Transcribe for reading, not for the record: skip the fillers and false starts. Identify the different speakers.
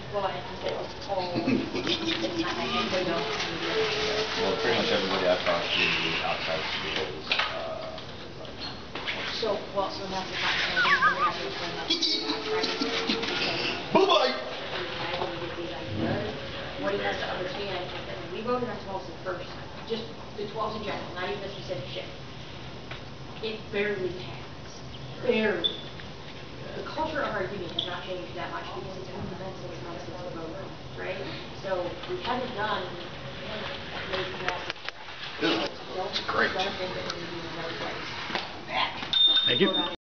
Speaker 1: Well, I think it was all, it's not like anybody else can do it.
Speaker 2: Well, pretty much everybody I've talked to outside school is
Speaker 1: So, well, so that's the fact that I think we're gonna have to explain that.
Speaker 2: bye-bye!
Speaker 1: What he has to understand is that when we voted on 12s the first time, just the 12s in general, not even the specific shift, it barely passed. Barely. The culture of our union has not changed that much because it's been since the vote, right? So we haven't done major massive.
Speaker 2: It's great.
Speaker 1: Don't think that we need to do another place.
Speaker 3: Thank you.